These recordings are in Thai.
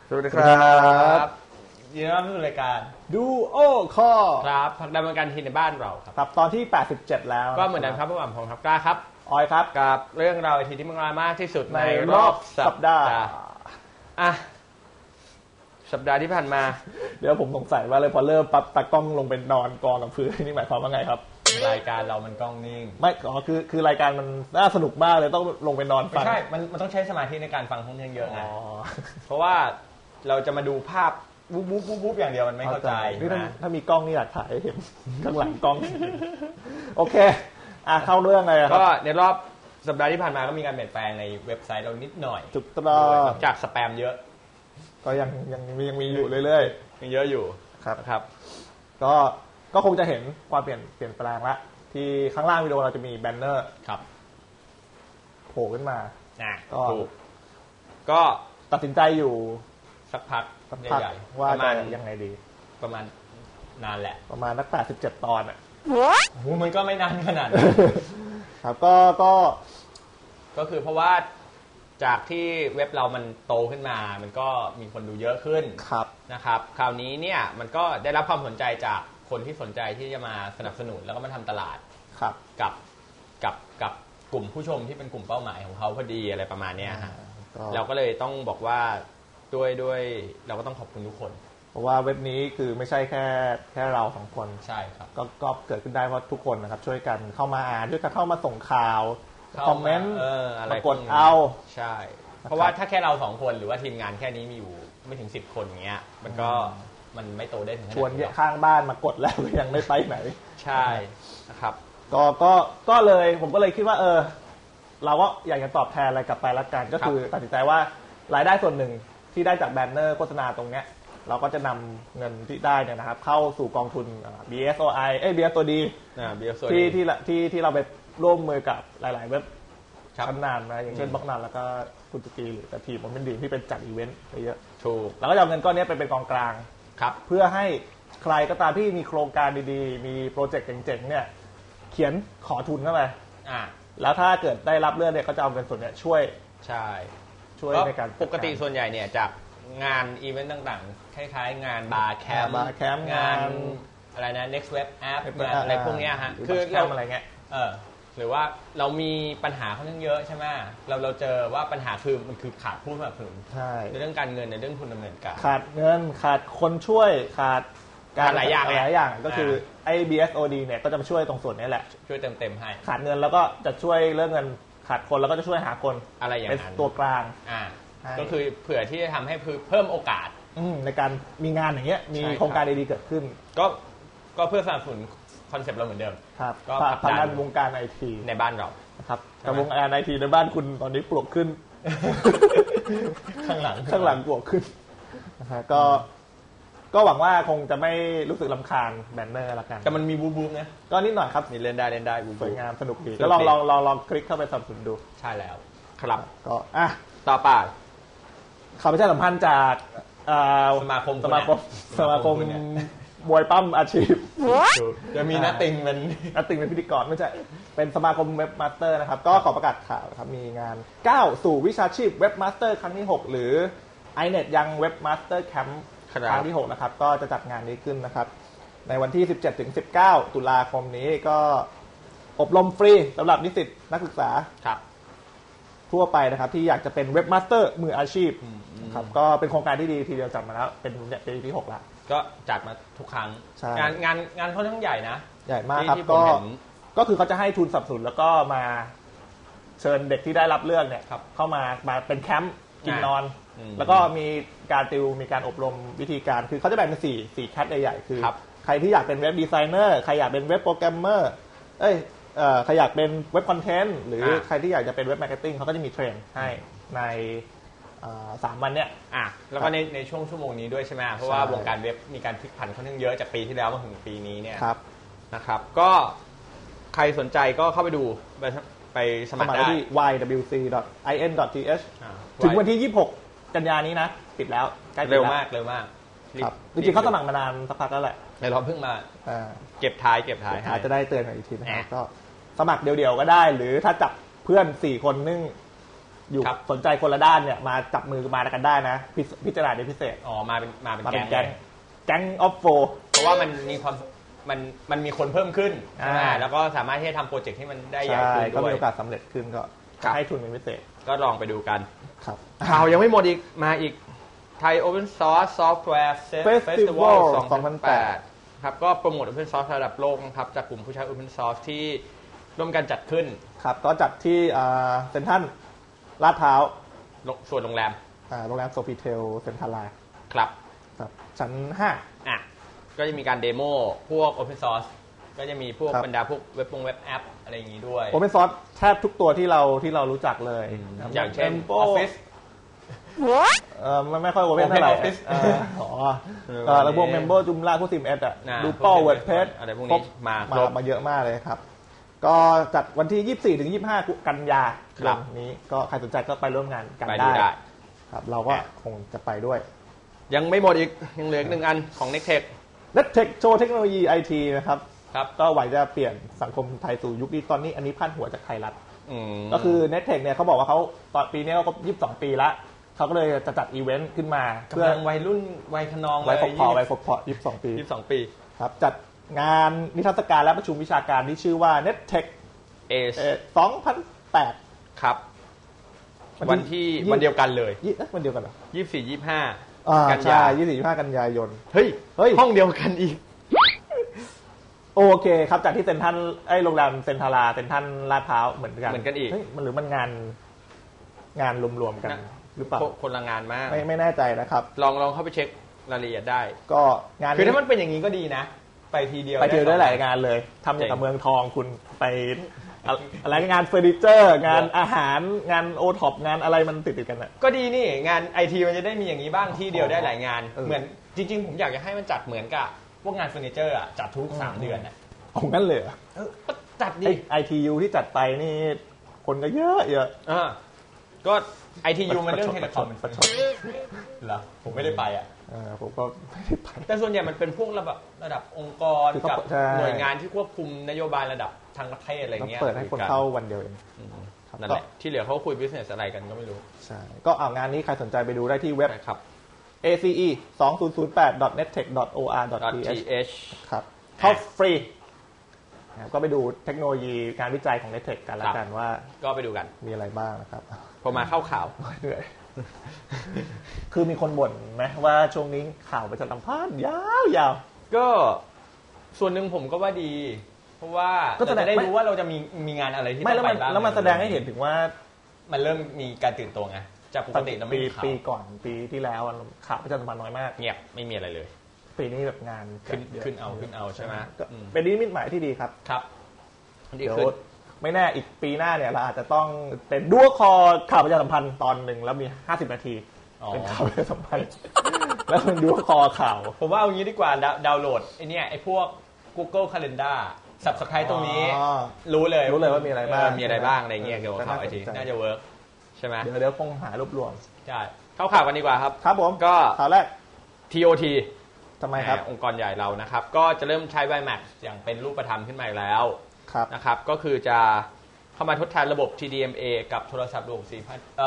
สวัสดีครับยินดีต้อนรับสู่รายการดูโอคอครับผลักดันวงการทีในบ้านเราครับตอนที่87แล้วก็เหมือนเดิมครับผู้อ่านผมครับกล้าครับออยครับกับเรื่องราวทีที่มันมากที่สุดในรอบสัปดาห์อ่ะสัปดาห์ที่ผ่านมาเดี๋ยวผมสงสัยว่าเลยพอเริ่มปั๊บตากล้องลงไปนอนกองกับพื้นนี่หมายความว่าไงครับรายการเรามันกล้องนิ่งไม่คือรายการมันน่าสนุกมากเลยต้องลงไปนอนฟังไม่ใช่มันต้องใช้สมาธิในการฟังค่อนข้างเยอะนะเพราะว่าเราจะมาดูภาพบุ๊บอย่างเดียวมันไม่เข้าใจนี่ถ้ามีกล้องนี่อยากถ่ายเห็นข้างหลังกล้องโอเคเข้าเรื่องเลยครับก็ในรอบสัปดาห์ที่ผ่านมาก็มีการเปลี่ยนแปลงในเว็บไซต์เรานิดหน่อยถูกต้องจากสแปมเยอะก็ยังมีอยู่เรื่อยๆยังเยอะอยู่ครับก็คงจะเห็นความเปลี่ยนแปลงละที่ข้างล่างวิดีโอเราจะมีแบนเนอร์ครับโผล่ขึ้นมาก็ตัดสินใจอยู่สักพักใหญ่ๆว่าจะยังไงดีประมาณนานแหละประมาณนัก87ตอนอ่ะโหมันก็ไม่นานขนาดครับก็คือเพราะว่าจากที่เว็บเรามันโตขึ้นมามันก็มีคนดูเยอะขึ้นนะครับคราวนี้เนี่ยมันก็ได้รับความสนใจจากคนที่สนใจที่จะมาสนับสนุนแล้วก็มาทำตลาดกับกลุ่มผู้ชมที่เป็นกลุ่มเป้าหมายของเขาพอดีอะไรประมาณนี้ฮะเราก็เลยต้องบอกว่าด้วยเราก็ต้องขอบคุณทุกคนเพราะว่าเว็บนี้คือไม่ใช่แค่เราสองคนใช่ครับก็เกิดขึ้นได้เพราะทุกคนนะครับช่วยกันเข้ามาอ่านช่วยกันเข้ามาส่งข่าวคอมเมนต์มากดเอาใช่เพราะว่าถ้าแค่เรา2คนหรือว่าทีมงานแค่นี้มีอยู่ไม่ถึง10คนอย่างเงี้ยมันไม่โตได้ถึงชวนข้างบ้านมากดแล้วยังไม่ไปไหนใช่นะครับก็เลยผมก็เลยคิดว่าเราก็อยากจะตอบแทนอะไรกลับไปละกันก็คือตัดสินใจว่ารายได้ส่วนหนึ่งที่ได้จากแบนเนอร์โฆษณาตรงเนี้ยเราก็จะนำเงินที่ได้เนี่ยนะครับเข้าสู่กองทุน BSOI BSOD ที่เราไปร่วมมือกับหลายๆเว็บชั้นนานนะอย่างเช่นบล็อกนันแล้วก็คุณตุกีหรือทีมมันเป็นดีที่เป็นจัดอีเวนต์ไปเยอะถูกแล้วก็จะเอาเงินก้อนนี้ไปเป็นกองกลางเพื่อให้ใครก็ตามที่มีโครงการดีๆมีโปรเจกต์เจ๋งๆเนี่ยเขียนขอทุนเข้าไปแล้วถ้าเกิดได้รับเลือกเนี่ยก็จะเอาเงินส่วนนี้ช่วยในการปกติส่วนใหญ่เนี่ยจากงานอีเวนต์ต่างๆคล้ายๆงานบาร์แคมป์งานอะไรนะ Next Web App งานอะไรพวกนี้ฮะคือเราอะไรเงี้ยหรือว่าเรามีปัญหาค่อนข้างเยอะใช่ไหมเราเจอว่าปัญหาคือมันคือขาดผู้สนับสนุนในเรื่องการเงินในเรื่องทุนดำเนินการขาดเงินขาดคนช่วยขาดการหลายอย่างก็คือไอ้ BSOD เนี่ยก็จะมาช่วยตรงส่วนนี้แหละช่วยเต็มให้ขาดเงินแล้วก็จะช่วยเรื่องเงินขาดคนแล้วก็จะช่วยหาคนอะไรอย่างนั้นเป็นตัวกลางก็คือเผื่อที่จะทำให้เพิ่มโอกาสในการมีงานอย่างเงี้ยมีโครงการดีๆเกิดขึ้นก็เพื่อสนับสนุนคอนเซ็ปต์เราเหมือนเดิมก็ผลักดันวงการไอทีในบ้านเราครับแต่วงการไอทีในบ้านคุณตอนนี้ปลวกขึ้นข้างหลังปลวกขึ้นนะฮะก็หวังว่าคงจะไม่รู้สึกรำคาญแบนเนอร์ละกันแต่มันมีบู๊นะก็นิดหน่อยครับมีเล่นได้สวยงามสนุกดีก็ลองคลิกเข้าไปสนับสนุนดูใช่แล้วครับก็ต่อไปข่าวประชาสัมพันธ์จากสมาคมมวยปั้มอาชีพจะมีนัตติงเป็นพิธีกรไม่ใช่เป็นสมาคมเว็บมาสเตอร์นะครับก็ขอประกาศข่าวครับมีงานก้าวสู่วิชาชีพเว็บมาสเตอร์ครั้งที่6หรือ iNet ยังเว็บมาสเตอร์แคมป์ครั้งที่6นะครับก็จะจัดงานนี้ขึ้นนะครับในวันที่ 17-19 ตุลาคมนี้ก็อบรมฟรีสำหรับนิสิตนักศึกษาทั่วไปนะครับที่อยากจะเป็นเว็บมาสเตอร์มืออาชีพครับก็เป็นโครงการที่ดีทีเดียวจัดมาแล้วเป็นปีที่6แล้วก็จัดมาทุกครั้งงานค่อนข้างใหญ่นะใหญ่มากครับก็คือเขาจะให้ทุนสนับสนุนแล้วก็มาเชิญเด็กที่ได้รับเลือกเนี่ยเข้ามาเป็นแคมป์กินนอนแล้วก็มีการติวมีการอบรมวิธีการคือเขาจะแบ่งเป็น4แคทใหญ่ๆคือใครที่อยากเป็นเว็บดีไซเนอร์ใครอยากเป็นเว็บโปรแกรมเมอร์ใครอยากเป็นเว็บคอนเทนต์หรือใครที่อยากจะเป็นเว็บมาร์เก็ตติ้งเขาก็จะมีเทรนให้ใน3 วันเนี้ยแล้วก็ในช่วงชั่วโมงนี้ด้วยใช่ไหมเพราะว่าวงการเว็บมีการพลิกผันค่อนข้างเยอะจากปีที่แล้วมาถึงปีนี้เนี่ยนะครับก็ใครสนใจก็เข้าไปดูไปสมัครได้ที่ ywc.in.th ถึงวันที่26 กันยายนนี้นะปิดแล้วใกล้เร็วมากครับจริงๆเขาสมัครมานานสักพักแล้วแหละเราเพิ่งมาเก็บท้ายอาจจะได้เตือนอีกทีนะครับก็สมัครเดี่ยวๆก็ได้หรือถ้าจับเพื่อน4 คนนึงอยู่สนใจคนละด้านเนี่ยมาจับมือมากันได้นะพิจารณาในพิเศษมาเป็นแก๊งออฟโฟเพราะว่ามันมีความมันมีคนเพิ่มขึ้นใช่ไหมแล้วก็สามารถที่จะทำโปรเจกต์ที่มันได้ใหญ่ขึ้นด้วยก็มีโอกาสสำเร็จขึ้นก็ให้ทุนเป็นพิเศษก็ลองไปดูกันครับข่าวยังไม่หมดอีกมาอีกไทย Open Source Software Festival 2008ครับก็โปรโมท Open Source ระดับโลกนะครับจากกลุ่มผู้ใช้ Open Source ที่ร่วมกันจัดขึ้นครับก็จัดที่เซ็นทรัลลาดพร้าวส่วนโรงแรมโซฟิเทลเซ็นทรัลไลน์ครับชั้น5 ก็จะมีการเดโมพวก Open Source ก็จะมีพวกบรรดาพวกเว็บแอปอะไรอย่างนี้ด้วย Open Source แทบทุกตัวที่เรารู้จักเลยอย่างเช่น Office มันไม่ค่อย Open เท่าไหร่แล้วพวก Member Joomla พวก CMS Drupal WordPress อะไรพวกนี้มาเยอะมากเลยครับก็จัดวันที่24 ถึง 25 กันยายนนี้ก็ใครสนใจก็ไปร่วมงานกันได้ครับเราก็คงจะไปด้วยยังไม่หมดอีกยังเหลืออีก1อันของ Nectech โชว์เทคโนโลยี IT นะครับก็หวังจะเปลี่ยนสังคมไทยสู่ยุคนี้ตอนนี้อันนี้พาดหัวจากไทยรัฐก็คือ Nectech เนี่ยเขาบอกว่าเขาตอนปีนี้เขาก็22 ปีแล้วเขาก็เลยจะจัดอีเวนต์ขึ้นมาเพื่อวัยรุ่นวัยขนองวัยฟกพอ22 ปีครับจัดงานนิทรรศการและประชุมวิชาการที่ชื่อว่า Nectech 2008 ครับวันเดียวกันเลยวันเดียวกันเหรอ 24-25กันยายน 24-25 กันยายนเฮ้ยห้องเดียวกันอีกโอเคครับจากที่เซ็นทรัลโรงแรมเซ็นทรัลลาดพร้าวเหมือนกันอีกมันหรือมันงานรวมๆกันหรือเปล่าคนละงานมากไม่แน่ใจนะครับลองเข้าไปเช็ครายละเอียดได้ก็งานคือถ้ามันเป็นอย่างนี้ก็ดีนะไปทีเดียวได้หลายงานเลยทำอย่างกับเมืองทองคุณไปอะไรงานเฟอร์นิเจอร์งานอาหารงานโอท็อปงานอะไรมันติดกันอ่ะก็ดีนี่งานไอทีมันจะได้มีอย่างนี้บ้างที่เดียวได้หลายงานเหมือนจริงๆผมอยากจะให้มันจัดเหมือนกับพวกงานเฟอร์นิเจอร์อ่ะจัดทุก3 เดือนอ่ะของนั่นเลยจัดดิ ITU ที่จัดไปนี่คนก็เยอะก็ ITU มันเรื่องเทเลคอมเหรอผมไม่ได้ไปอ่ะผมก็ไม่ได้ไปแต่ส่วนใหญ่มันเป็นพวกระดับองค์กรกับหน่วยงานที่ควบคุมนโยบายระดับทางประเทศอะไรเงี้ยเปิดให้คนเข้าวันเดียวเองนั่นแหละที่เหลือเขาคุย business อะไรกันก็ไม่รู้ใช่ก็งานนี้ใครสนใจไปดูได้ที่เว็บครับ ace2008.nettech.or.th ครับเข้าฟรีก็ไปดูเทคโนโลยีการวิจัยของ Nectech กันแล้วกันว่าก็ไปดูกันมีอะไรบ้างนะครับพอมาเข้าข่าวเหนื่อยคือมีคนบ่นไหมว่าช่วงนี้ข่าวประชาสัมพันธ์ยาวก็ส่วนหนึ่งผมก็ว่าดีเพราะว่าก็จะได้รู้ว่าเราจะมีงานอะไรที่ต้องไปบ้างแล้วมันแสดงให้เห็นถึงว่ามันเริ่มมีการตื่นตัวไงจากปกติเราไม่มีข่าวปีก่อนปีที่แล้วข่าวประชาสัมพันธ์น้อยมากเงียบไม่มีอะไรเลยปีนี้แบบงานขึ้นเอาใช่ไหมเป็นนิมิตหมายที่ดีครับเดี๋ยวไม่แน่อีกปีหน้าเนี่ยเราอาจจะต้องเป็นดัวคอข่าวประชาสัมพันธ์ตอนหนึ่งแล้วมี50 นาทีเป็นข่าวประชาสัมพันธ์แล้วเป็นดัวคอข่าวผมว่าเอางี้ดีกว่าดาวน์โหลดไอ้พวก Google Calendar Subscribe ตรงนี้รู้เลยว่ามีอะไรบ้างอะไรเงี้ยเกี่ยวกับข่าวไอทีน่าจะเวิร์กใช่ไหมเดี๋ยวคงหารวบรวมใช่เข้าข่าวกันดีกว่าครับครับผมก็ข่าวแรก TOT ทำไมครับองค์กรใหญ่เรานะครับก็จะเริ่มใช้ WiMAX อย่างเป็นรูปธรรมขึ้นมาแล้วนะครับก็คือจะเข้ามาทดแทนระบบ TDMA กับโทรศัพท์ระบบ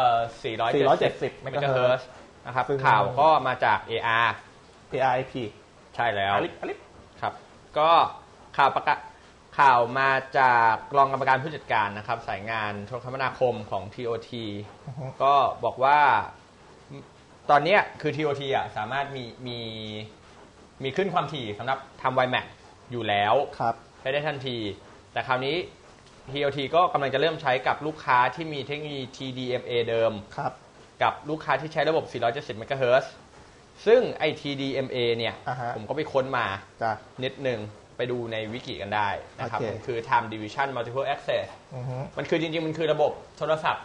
470 MHz นะครับข่าวก็มาจาก ARIP ใช่แล้วครับก็ข่าวมาจากรองกรรมการผู้จัดการนะครับสายงานโทรคมนาคมของ TOT ก็บอกว่าตอนนี้คือ TOT อ่ะสามารถมีขึ้นความถี่สำหรับทำ WiMAX อยู่แล้วใช้ได้ทันทีแต่คราวนี้ TOT ก็กำลังจะเริ่มใช้กับลูกค้าที่มีเทคโนโลยี TDMA เดิมกับลูกค้าที่ใช้ระบบ470 MHz ซึ่งไอ้ TDMA เนี่ยผมก็ไปค้นมานิดนึงไปดูในวิกิกันได้นะครับมันคือ Time Division Multiple Access มันคือจริงๆมันคือระบบโทรศัพท์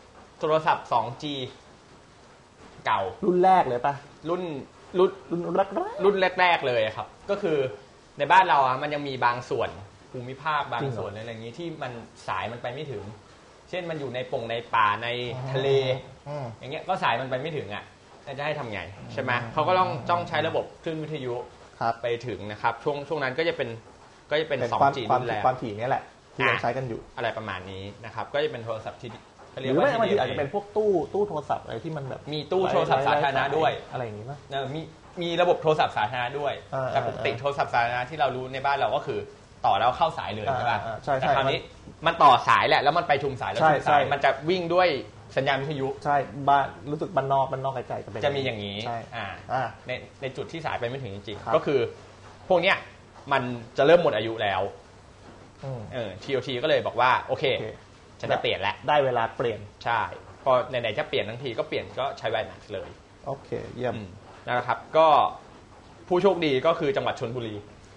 2G เก่ารุ่นแรกเลยป่ะรุ่นแรกเลยครับก็คือในบ้านเราอ่ะมันยังมีบางส่วนภูมิภาคบางส่วนอะไรอย่างนี้ที่มันสายมันไปไม่ถึงเช่นมันอยู่ในป่าในทะเลอย่างเงี้ยก็สายมันไปไม่ถึงอ่ะจะให้ทำไงใช่ไหมเขาก็ต้องใช้ระบบคลื่นวิทยุไปถึงนะครับช่วงนั้นก็จะเป็น 2G รุ่นแรกความถี่นี่แหละที่เราใช้กันอยู่อะไรประมาณนี้นะครับก็จะเป็นโทรศัพท์หรือไม่บางทีอาจจะเป็นพวกตู้โทรศัพท์อะไรที่มันแบบมีตู้โทรศัพท์สาธารณะด้วยอะไรอย่างนี้ป่ะมีระบบโทรศัพท์สาธารณะด้วยแต่ปกติโทรศัพท์สาธารณะที่เรารู้ในบ้านเราก็คือต่อแล้วเข้าสายเลยใช่ป่ะแต่คราวนี้มันต่อสายแหละแล้วมันไปชุมสายแล้วชุมสายมันจะวิ่งด้วยสัญญาณวิทยุใช่บ้านรู้สึกบ้านนอกไกลๆจะมีอย่างนี้ในจุดที่สายไปไม่ถึงจริงๆก็คือพวกเนี้ยมันจะเริ่มหมดอายุแล้วTOT ก็เลยบอกว่าโอเคฉันจะเปลี่ยนแล้วได้เวลาเปลี่ยนใช่พอไหนๆจะเปลี่ยนทั้งทีก็เปลี่ยนก็ใช้ WiMAX เลยโอเคเยี่ยมนะครับก็ผู้โชคดีก็คือจังหวัดชลบุรี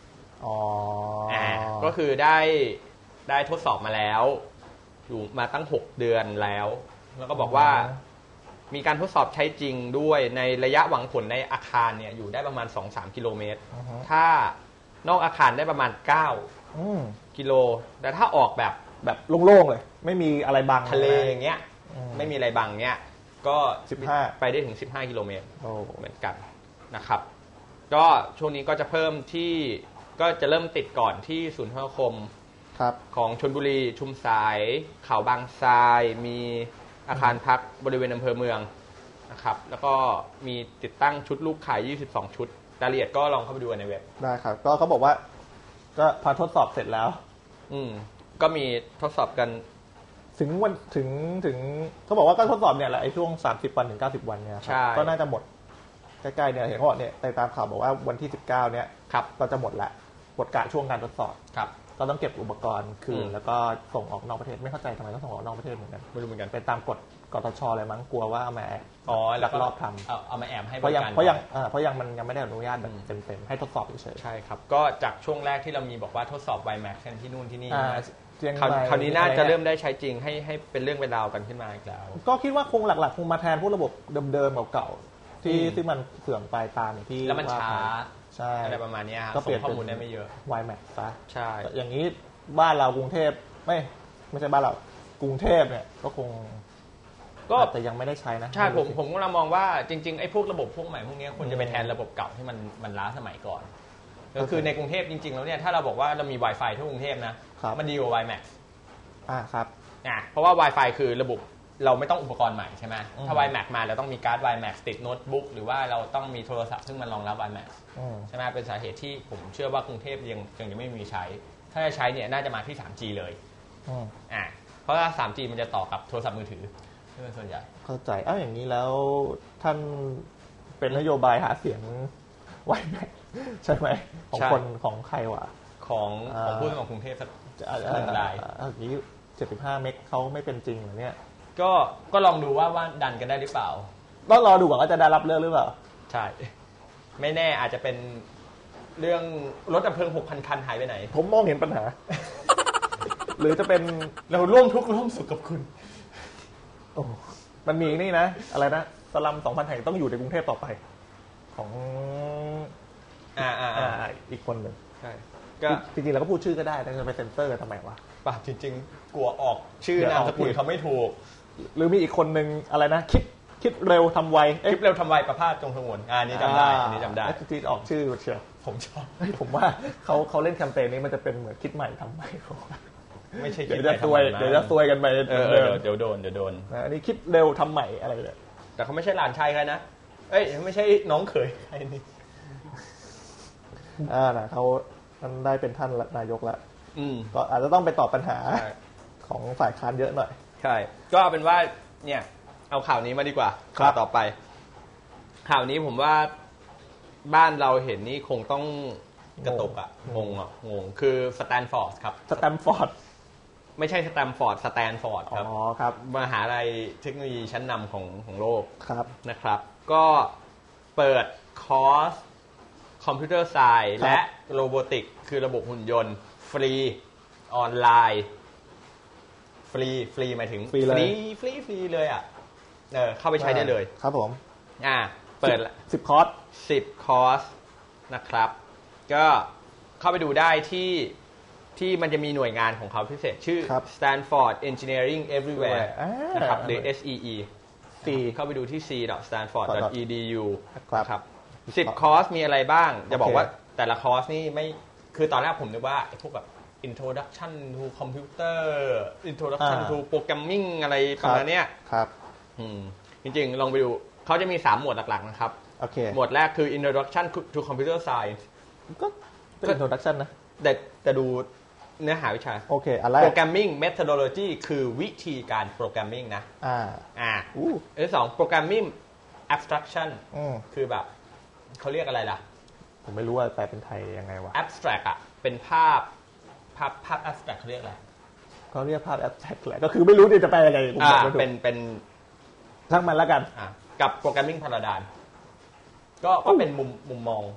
ก็คือได้ทดสอบมาแล้วอยู่มาตั้ง6เดือนแล้วก็บอกว่ามีการทดสอบใช้จริงด้วยในระยะหวังผลในอาคารเนี่ยอยู่ได้ประมาณ 2-3 กิโลเมตรถ้านอกอาคารได้ประมาณ9กิโลแต่ถ้าออกแบบโล่งๆเลยไม่มีอะไรบังทะเลอย่างเงี้ยไม่มีอะไรบังเงี้ยก็15ไปได้ถึง15กิโลเมตรเหมือนกันนะครับก็ช่วงนี้ก็จะเพิ่มที่ก็จะเริ่มติดก่อนที่ศูนย์โทรคมของชลบุรีชุมสายเขาบางทรายมีอาคารพักบริเวณอำเภอเมืองนะครับแล้วก็มีติดตั้งชุดลูกข่าย22ชุดรายละเอียดก็ลองเข้าไปดูในเว็บได้ครับก็เขาบอกว่าก็พอทดสอบเสร็จแล้วก็มีทดสอบกันถึงวันถึงเขาบอกว่าก็ทดสอบเนี่ยแหละไอ้ช่วง30วันถึง90วันเนี่ยก็น่าจะหมดใกล้ๆเนี่ยเห็นเขาบอกเนี่ยตามข่าวบอกว่าวันที่19เนี่ยก็จะหมดละหมดกะช่วงการทดสอบก็ต้องเก็บอุปกรณ์คืนแล้วก็ส่งออกนอกประเทศไม่เข้าใจทำไมต้องส่งออกนอกประเทศเหมือนกันไม่รู้เหมือนกันเป็นตามกฎกตชอะไรมั้งกลัวว่าเอามาแล้วก็รอบทำเอามาแอบให้เพราะยังมันยังไม่ได้อนุญาตแบบเต็มๆให้ทดสอบเฉยๆใช่ครับก็จากช่วงแรกที่เรามีบอกว่าทดสอบ WiMAX กันที่นู่นที่นี่คราวนี้น่าจะเริ่มได้ใช้จริงให้เป็นเรื่องเป็นราวกันขึ้นมาอีกแล้วก็คิดว่าคงหลักๆคงมาแทนพวกระบบเดิมๆเก่าๆที่มันเสื่อมไปตามที่แล้วมันช้าใช่อะไรประมาณนี้ก็เปลี่ยนข้อมูลได้ไม่เยอะ WiMAX ซะใช่อย่างนี้บ้านเรากรุงเทพไม่ใช่บ้านเรากรุงเทพเนี่ยก็คงแต่ยังไม่ได้ใช้นะใช่ผมกำลังมองว่าจริงๆไอ้พวกระบบพวกใหม่พวกนี้ควรจะไปแทนระบบเก่าที่มันล้าสมัยก่อนก็คือในกรุงเทพจริงๆแล้วเนี่ยถ้าเราบอกว่าเรามี Wi-Fi ทั่วกรุงเทพนะมันดีกว่า WiMAX ครับเพราะว่า Wi-Fi คือระบบเราไม่ต้องอุปกรณ์ใหม่ใช่ไหมถ้า WiMAX มาเราต้องมีการ์ด WiMAX ติดโน้ตบุ๊กหรือว่าเราต้องมีโทรศัพท์ซึ่งมันรองรับ WiMAX ใช่ไหมเป็นสาเหตุที่ผมเชื่อว่ากรุงเทพยังไม่มีใช้ถ้าจะใช้เนี่ยน่าจะมาที่ 3G เลยเพราะว่า 3G มันจะต่อกับโทรศัพท์มือถือส่วนใหญ่เข้าใจอย่างนี้แล้วท่านเป็นนโยบายหาเสียงWiMAX ใช่ไหมของคนของใครวะของผู้สมัครกรุงเทพสักหนึ่งรายอย่างนี้75เมกเขาไม่เป็นจริงเหรอเนี่ยก็ลองดูว่าดันกันได้หรือเปล่าต้องรอดูก่อนว่าจะได้รับเลือกหรือเปล่าใช่ไม่แน่อาจจะเป็นเรื่องรถดับเพลิง 6,000 คันหายไปไหนผมมองเห็นปัญหา หรือจะเป็นเราร่วมทุกข์ร่วมสุขกับคุณมันมีนี่นะอะไรนะสลัม 2,000 แห่งต้องอยู่ในกรุงเทพต่อไปของอีกคนหนึ่งใช่ก็จริงๆเราก็พูดชื่อก็ได้แต่จะไปเซ็นเซอร์ทำไมวะป่ะจริงๆกลัวออกชื่อนามสกุลเขาไม่ถูกหรือมีอีกคนนึงอะไรนะคิดเร็วทำไวคิดเร็วทำไวประภาสจงสงวนนี้จำได้อันนี้จำได้ที่ออกชื่อเชียวผมชอบผมว่าเขาเล่นแคมเปญนี้มันจะเป็นเหมือนคิดใหม่ทำใหม่ไม่ใช่เดี๋ยวจะซวยกันไปเดี๋ยวโดนอันนี้คิดเร็วทำใหม่อะไรเลยแต่เขาไม่ใช่หลานชายใครนะไม่ใช่น้องเขยใครนี่นะเขาได้เป็นท่านนายกแล้วก็อาจจะต้องไปตอบปัญหาของฝ่ายค้านเยอะหน่อยใช่ก็เป็นว่าเนี่ยเอาข่าวนี้มาดีกว่าข่าวต่อไปข่าวนี้ผมว่าบ้านเราเห็นนี่คงต้องกระตุกงงคือสแตนฟอร์ดครับสแตนฟอร์ดไม่ใช่สแตนฟอร์ดครับครับมหาลัยเทคโนโลยีชั้นนำของโลกครับนะครับก็เปิดคอร์สคอมพิวเตอร์ไซน์และโรบอติกคือระบบหุ่นยนต์ฟรีออนไลน์ฟรีหมายถึงฟรีเลยเข้าไปใช้ได้เลยครับผมเปิด 10 คอร์สนะครับก็เข้าไปดูได้ที่มันจะมีหน่วยงานของเขาพิเศษชื่อ Stanford Engineering Everywhere นะครับหรือ SEE เข้าไปดูที่ c.stanford.edu ครับ10 คอร์สมีอะไรบ้างจะบอกว่าแต่ละคอร์สนี่ไม่คือตอนแรกผมนึกว่าไอ้พวกแบบ Introduction to Computer Introduction to Programming อะไรประมาณเนี้ยครับจริงๆลองไปดูเขาจะมี3หมวดหลักๆนะครับโอเคหมวดแรกคือ Introduction to Computer Science ก็เป็น Introduction นะแต่ดูเนื้อหาวิชาโอเคอะไร Programming Methodology คือวิธีการโปรแกรมมิ่งนะอันที่2 Programming Abstraction คือแบบเขาเรียกอะไรล่ะผมไม่รู้ว่าแปลเป็นไทยยังไงวะ Abstract อ่ะเป็นภาพ Abstract เขาเรียกอะไรเขาเรียกภาพ Abstract แหละก็คือไม่รู้จะแปลยังไงเป็นทั้งมันแล้วกันกับ Programming Paradigm ก็เป็นมุมมอง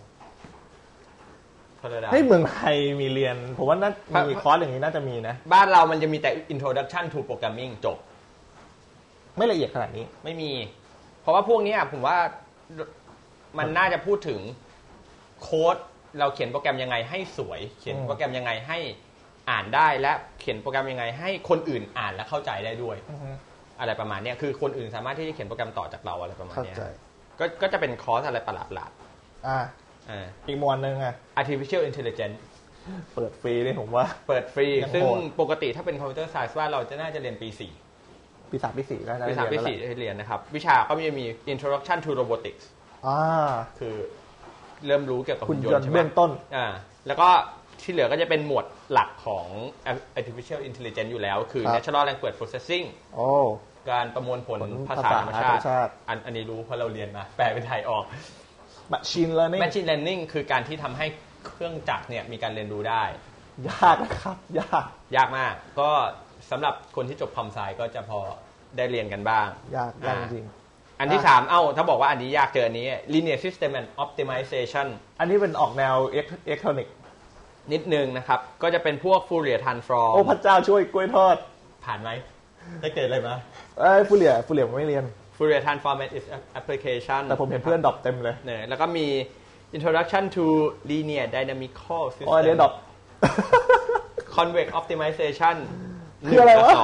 ให้เมืองไทยมีเรียนผมว่าน่ามีคอร์สอย่างนี้น่าจะมีนะบ้านเรามันจะมีแต่ Introduction to Programming จบไม่ละเอียดขนาดนี้ไม่มีเพราะว่าพวกนี้ผมว่ามันน่าจะพูดถึงโค้ดเราเขียนโปรแกรมยังไงให้สวยเขียนโปรแกรมยังไงให้อ่านได้และเขียนโปรแกรมยังไงให้คนอื่นอ่านและเข้าใจได้ด้วยอะไรประมาณนี้คือคนอื่นสามารถที่จะเขียนโปรแกรมต่อจากเราอะไรประมาณนี้ก็จะเป็นคอร์สอะไรประหลาดอีกมวลนึง artificial intelligence เปิดฟรีเลยผมว่าเปิดฟรีซึ่งปกติถ้าเป็น computer science ว่าเราจะน่าจะเรียนปี4 ปี3ปี4 ได้ปี3ปี4ได้เรียนนะครับวิชาก็มี introduction to robotics คือเริ่มรู้เกี่ยวกับหุ่นยนต์ใช่ไหมเบื้องต้นแล้วก็ที่เหลือก็จะเป็นหมวดหลักของ artificial intelligence อยู่แล้วคือ natural language processing การประมวลผลภาษาธรรมชาติอันนี้รู้เพราะเราเรียนมาแปลเป็นไทยออก Machine Learning คือการที่ทำให้เครื่องจักรเนี่ยมีการเรียนรู้ได้ยากนะครับยากมากก็สำหรับคนที่จบคอมไซก็จะพอได้เรียนกันบ้างยากจริงอันที่3ถ้าบอกว่าอันนี้ยากเจออันนี้ Linear System and Optimization อันนี้เป็นออกแนวอิเล็กทรอนิกส์นิดนึงนะครับก็จะเป็นพวก Fourier Transform โอ้พระเจ้าช่วยกล้วยทอดผ่านไหมได้เกิดอะไรมา Fourier ผมไม่เรียน Fourier Transform and its application แต่ผมเห็นเพื่อนดรอปเต็มเลยเนี่ยแล้วก็มี Introduction to Linear Dynamical System เดี๋ยวดรอป Convex Optimization คืออะไรวะ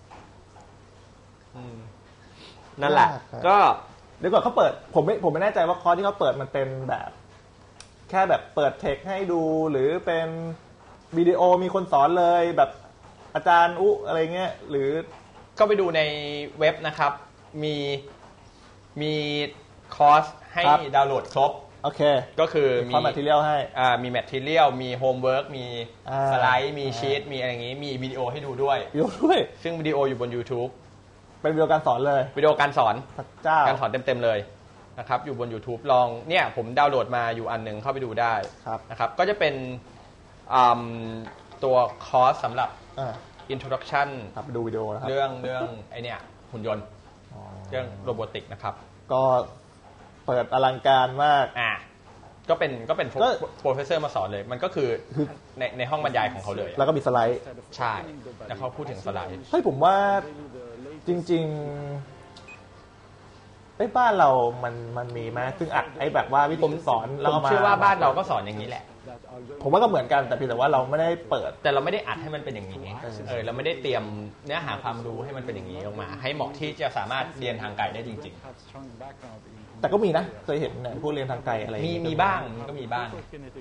นั่นแหละก็เดี๋ยวก่อนเขาเปิดผมไม่แน่ใจว่าคอร์สที่เขาเปิดมันเป็นแบบแค่แบบเปิดเทคให้ดูหรือเป็นวิดีโอมีคนสอนเลยแบบอาจารย์อะไรเงี้ยหรือก็ไปดูในเว็บนะครับมีคอร์สให้ดาวน์โหลดครบโอเคก็คือมีแมททีเรียลให้มีแมททีเรียลมีโฮมเวิร์กมีสไลด์มีชีทมีอะไรอย่างงี้มีวิดีโอให้ดูด้วยซึ่งวิดีโออยู่บน YouTube เป็นวิดีโอการสอนเลยวิดีโอการสอนการสอนเต็มๆเลยนะครับอยู่บน YouTube ลองเนี่ยผมดาวน์โหลดมาอยู่อันนึงเข้าไปดูได้นะครับก็จะเป็นตัวคอร์สสำหรับintroduction ไปดูวิดีโอนะครับเรื่องไอเนี่ยหุ่นยนต์เรื่องโรบอติกนะครับก็เปิดอลังการมากก็เป็นโปรเฟสเซอร์มาสอนเลยมันก็คือในห้องบรรยายของเขาเลยแล้วก็มีสไลด์ใช่แล้วเขาพูดถึงสไลด์ผมว่าจริงๆบ้านเรามันมีไหมซึ่งอัดแบบว่าวิธีสอนแล้วผมเชื่อว่าบ้านเราก็สอนอย่างนี้แหละผมว่าก็เหมือนกันแต่เพียงแต่ว่าเราไม่ได้เปิดแต่เราไม่ได้อัดให้มันเป็นอย่างนี้เราไม่ได้เตรียมเนื้อหาความรู้ให้มันเป็นอย่างนี้ออกมาให้เหมาะที่จะสามารถเรียนทางไกลได้จริงๆแต่ก็มีนะเคยเห็นพวกเรียนทางไกลอะไรมีบ้างก็มีบ้าง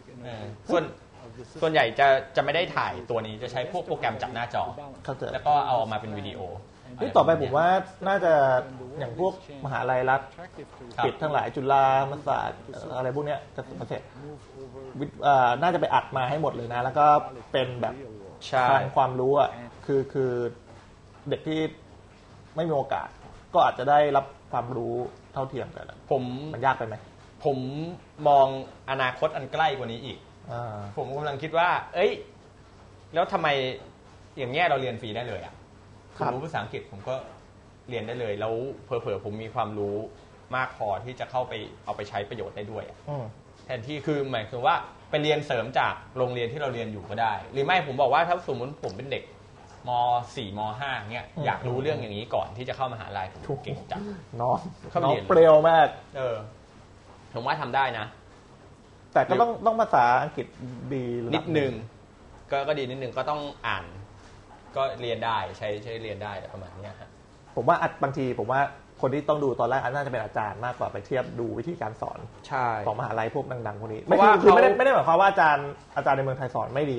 ส่วนใหญ่จะไม่ได้ถ่ายตัวนี้จะใช้พวกโปรแกรมจับหน้าจอแล้วก็เอาออกมาเป็นวิดีโอที่ต่อไปผมว่าน่าจะอย่างพวกมหาลัยรัฐปิดทั้งหลายจุฬาธรรมศาสตร์อะไรพวกนี้จะเสร็จน่าจะไปอัดมาให้หมดเลยนะแล้วก็เป็นแบบทางความรู้คือเด็กที่ไม่มีโอกาสก็อาจจะได้รับความรู้เท่าเทียมกันมันยากไปไหมผมมองอนาคตอันใกล้กว่านี้อีกผมกำลังคิดว่าแล้วทำไมอย่างเงี้ยเราเรียนฟรีได้เลยผมรู้ภาษาอังกฤษผมก็เรียนได้เลยแล้วเผลอๆผมมีความรู้มากพอที่จะเข้าไปเอาไปใช้ประโยชน์ได้ด้วยแทนที่คือหมายถึงว่าไปเรียนเสริมจากโรงเรียนที่เราเรียนอยู่ก็ได้หรือไม่ผมบอกว่าถ้าสมมติผมเป็นเด็กม.4 ม.5 เงี้ยอยากรู้เรื่องอย่างนี้ก่อนที่จะเข้ามหาลัยผมเก่งจังน้องเปรี้ยวมากผมว่าทำได้นะแต่ก็ต้องภาษาอังกฤษดีนิดนึงก็ดีนิดนึงก็ต้องอ่านก็เรียนได้ใช้เรียนได้ประมาณนี้ครับผมว่าบางทีผมว่าคนที่ต้องดูตอนแรกน่าจะเป็นอาจารย์มากกว่าไปเทียบดูวิธีการสอนของมหาลัยพวกดังๆพวกนี้คือไม่ได้หมายความว่าอาจารย์ในเมืองไทยสอนไม่ดี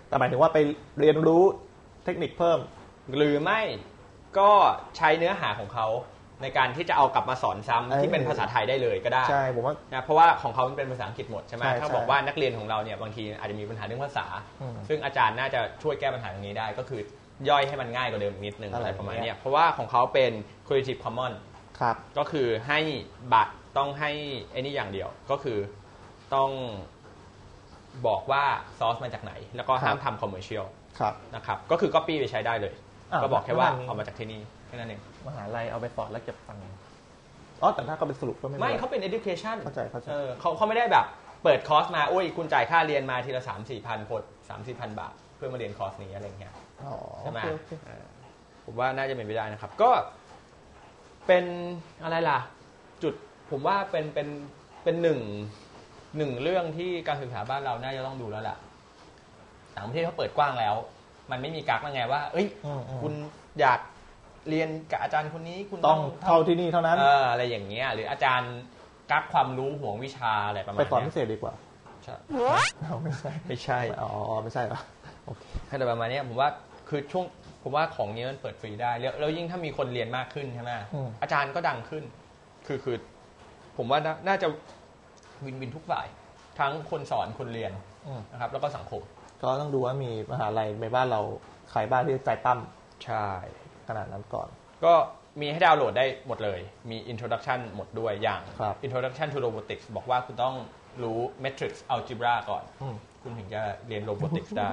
แต่หมายถึงว่าไปเรียนรู้เทคนิคเพิ่มหรือไม่ก็ใช้เนื้อหาของเขาในการที่จะเอากลับมาสอนซ้ำที่เป็นภาษาไทยได้เลยก็ได้ใช่ผมว่านะเพราะว่าของเขาเป็นภาษาอังกฤษหมดใช่ไหมถ้าบอกว่านักเรียนของเราเนี่ยบางทีอาจจะมีปัญหาเรื่องภาษาซึ่งอาจารย์น่าจะช่วยแก้ปัญหาตรงนี้ได้ก็คือย่อยให้มันง่ายกว่าเดิมนิดนึงอะไรประมาณนี้เพราะว่าของเขาเป็น Creative Commons ครับก็คือให้บัตรต้องให้ไอ้นี่อย่างเดียวก็คือต้องบอกว่าซอสมาจากไหนแล้วก็ห้ามทำ commercial นะครับก็คือ copy ไปใช้ได้เลยก็บอกแค่ว่าเอามาจากที่นี่แค่นั้นเองมหาลัยเอาไปสอนแล้วเก็บตังค์อ๋อแต่ถ้าเขาเป็นสรุปก็ไม่เขาเป็น education เข้าใจเขาไม่ได้แบบเปิดคอร์สมาอุ้ยคุณจ่ายค่าเรียนมาทีละ 3-4 พันพด 3-4,000 บาทเพื่อมาเรียนคอร์สนี้อะไรเงี้ยใช่ไหมผมว่าน่าจะเป็นไปได้นะครับก็เป็นอะไรล่ะจุดผมว่าเป็นหนึ่งเรื่องที่การศึกษาบ้านเราน่าจะต้องดูแล้วล่ะต่างประเทศเขาเปิดกว้างแล้วมันไม่มีกั๊กแล้วไงว่าเอ้ยคุณอยากเรียนกับอาจารย์คนนี้คุณต้องเข้าที่นี่เท่านั้นอะไรอย่างเงี้ยหรืออาจารย์กั๊กความรู้ห่วงวิชาอะไรประมาณนี้ไปสอนพิเศษดีกว่าใช่ไม่ใช่อ๋อไม่ใช่หรอโอเคอะไรประมาณนี้ผมว่าคือช่วงผมว่าของนี้มันเปิดฟรีได้แล้วยิ่งถ้ามีคนเรียนมากขึ้นใช่ไหมอาจารย์ก็ดังขึ้นคือผมว่าน่าจะวินทุกฝ่ายทั้งคนสอนคนเรียนนะครับแล้วก็สังคมก็ต้องดูว่ามีมหาลัยในบ้านเราใครบ้างที่ใจปั้มใช่ขนาดนั้นก่อนก็มีให้ดาวน์โหลดได้หมดเลยมี introduction หมดด้วยอย่าง introduction to robotics บอกว่าคุณต้องรู้ matrix algebra ก่อนคุณถึงจะเรียน robotics ได้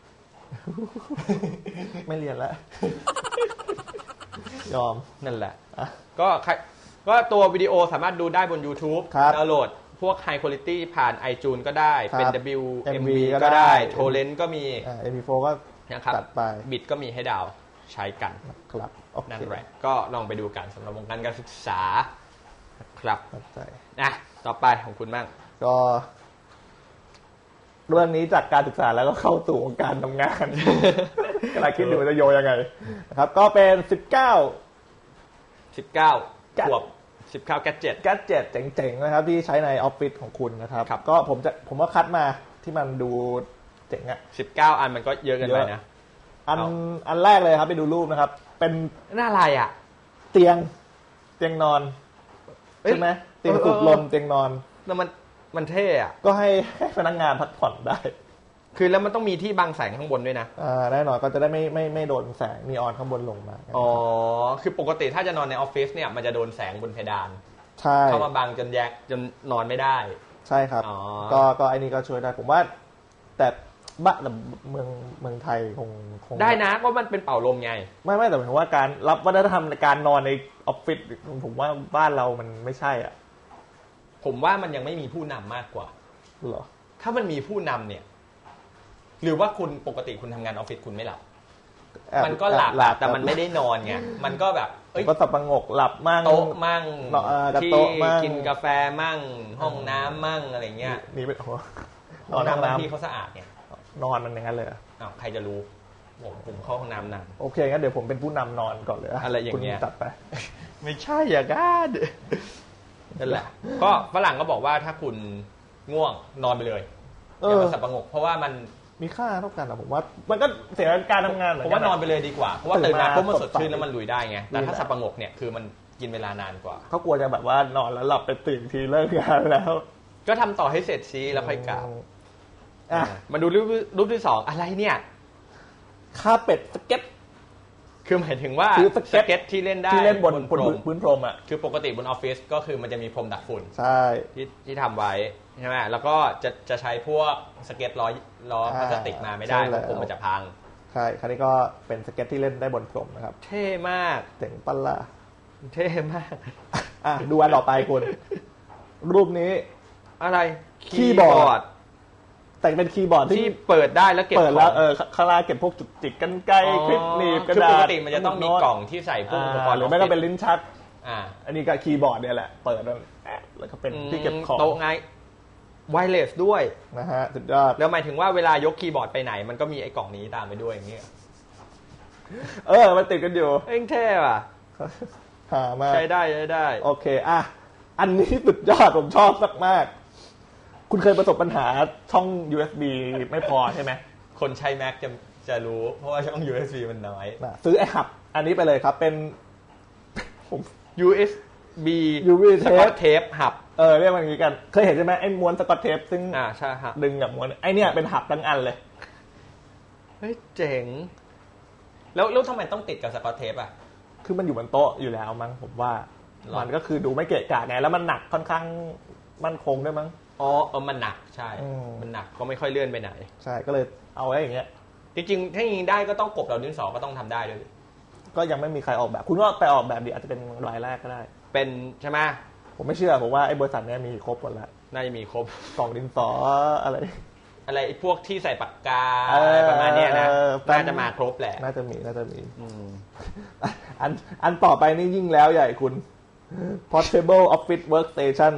ไม่เรียนแล้วยอมนั่นแหละก็ตัววิดีโอสามารถดูได้บน YouTube ดาวน์โหลดพวก High Quality ผ่าน iTunes ก็ได้เป็น WMV ก็ได้ Torrent ก็มี MP4 ก็ตัดไปบิตก็มีให้ดาวใช้กันครับนั่นแหละก็ลองไปดูกันสำหรับวงการศึกษาครับต่อไปของคุณบ้างก็เรื่องนี้จากการศึกษาแล้วก็เข้าสู่วงการทำงานกำลังคิดอยู่ว่าจะโยยังไงนะครับก็เป็น 19ขวบ19แกดเจ็ตเจ๋งๆนะครับที่ใช้ในออฟฟิศของคุณนะครับก็ผมว่าคัดมาที่มันดูเจ๋งอ่ะ 19อันมันก็เยอะเกินไปนะอันแรกเลยครับไปดูรูปนะครับเป็นหน้าอะไรอ่ะเตียงนอนใช่ไหมเตียงสูบลมเตียงนอนแล้วมันเท่อะก็ให้พนักงานพักผ่อนได้คือแล้วมันต้องมีที่บังแสงข้างบนด้วยนะแน่นอนก็จะได้ไม่โดนแสงนีออนข้างบนลงมาคือปกติถ้าจะนอนในออฟฟิศเนี่ยมันจะโดนแสงบนเพดานใช่เข้ามาบังจนนอนไม่ได้ใช่ครับก็ไอ้นี่ก็ช่วยได้ผมว่าแต่บ้านเมืองไทยคงได้นะก็มันเป็นเป่าลมไงไม่แต่หมายถึงว่าการรับวัฒนธรรมในการนอนในออฟฟิศผมว่าบ้านเรามันไม่ใช่อ่ะผมว่ามันยังไม่มีผู้นำมากกว่าเหรอถ้ามันมีผู้นำเนี่ยหรือว่าคุณปกติคุณทำงานออฟฟิศคุณไม่หลับมันก็หลับแต่มันไม่ได้นอนไงมันก็แบบก็สับประงกหลับมั่งโต๊ะมั่งที่กินกาแฟมั่งห้องน้ำมั่งอะไรเงี้ยนี่เป็นห้องน้ำบางที่เขาสะอาดเนี่ยนอนมันอย่างนั้นเลยใครจะรู้ผมเข้าห้องน้ำนานโอเคงั้นเดี๋ยวผมเป็นผู้นำนอนก่อนเลยอะไรอย่างเงี้ยตัดไปไม่ใช่อย่างนั้นนั่นแหละก็ฝรั่งก็บอกว่าถ้าคุณง่วงนอนไปเลยอย่ามาสับประงกเพราะว่ามันมีค่าเท่ากันนะผมว่ามันก็เสียการทำงานเหมือนกันผมว่านอนไปเลยดีกว่าเพราะว่าตื่นมาปุ๊บมันสดชื่นแล้วมันลุยได้ไงแต่ถ้าสับประงกเนี่ยคือมันกินเวลานานกว่าเขากลัวจะแบบว่านอนแล้วหลับไปตื่นทีเลิกงานแล้วก็ทำต่อให้เสร็จซีแล้วค่อยกลับมาดูรูปที่2อะไรเนี่ยค่าเป็ดสเก็ตคือหมายถึงว่าสเก็ตที่เล่นได้ที่เล่นบนพื้นพรมอ่ะคือปกติบนออฟฟิศก็คือมันจะมีพรมดักฝุ่นใช่ที่ทำไว้ใช่ไหมแล้วก็จะใช้พวกสเก็ตล้อพลาสติกมาไม่ได้เพราะพรมมันจะพังใช่คราวนี้ก็เป็นสเก็ตที่เล่นได้บนพรมนะครับเท่มากเจ๋งปัลล่ะเท่มากดูอันต่อไปคุณรูปนี้อะไรคีย์บอร์ดแต่เป็นคีย์บอร์ดที่เปิดได้แล้วเก็บเปิดแล้วข้างล่างเก็บพวกจุกจิกกันไกลคลิปหนีบกระดาษปกติมันจะต้องมีกล่องที่ใส่พวกอุปกรณ์หรือไม่ก็เป็นลิ้นชักอันนี้ก็คีย์บอร์ดเนี่ยแหละเปิดแล้วก็เป็นที่เก็บของโต๊ะไงไวเลสด้วยนะฮะสุดยอดแล้วหมายถึงว่าเวลายกคีย์บอร์ดไปไหนมันก็มีไอ้กล่องนี้ตามไปด้วยอย่างเงี้ยมันติดกันอยู่เท่ว่ะมาใช้ได้โอเคอันนี้สุดยอดผมชอบมากคุณเคยประสบปัญหาช่อง USB ไม่พอใช่ไหมคนใช้ Mac จะรู้เพราะว่าช่อง USB มันน้อยซื้อไอ้หับอันนี้ไปเลยครับเป็น USB สกอตเทปหับเรียกมันอย่างนี้กันเคยเห็นใช่ไหมไอ้ม้วนสกอตเทปซึ่งใช่ฮะดึงกับม้วนไอ้เนี่ยเป็นหับทั้งอันเลยเฮ้ยเจ๋งแล้วทำไมต้องติดกับสกอตเทปอ่ะคือมันอยู่บนโต๊ะอยู่แล้วมั้งผมว่ามันก็คือดูไม่เกะกะไงแล้วมันหนักค่อนข้างมั่นคงด้วยมั้งมันหนักใช่มันหนักก็ไม่ค่อยเลื่อนไปไหนใช่ก็เลยเอาไว้อย่างเงี้ยจริงๆถ้ายิงได้ก็ต้องกบเราดินสอก็ต้องทำได้ด้วยก็ยังไม่มีใครออกแบบคุณก็ไปออกแบบดิอาจจะเป็นรายแรกก็ได้เป็นใช่ไหมผมไม่เชื่อผมว่าไอ้บริษัทนี้มีครบหมดแล้วน่าจะมีครบกล่องดินสออะไรพวกที่ใส่ปากกาประมาณนี้นะน่าจะมาครบแหละน่าจะมีอันต่อไปนี่ยิ่งแล้วใหญ่คุณ Portable Office Workstation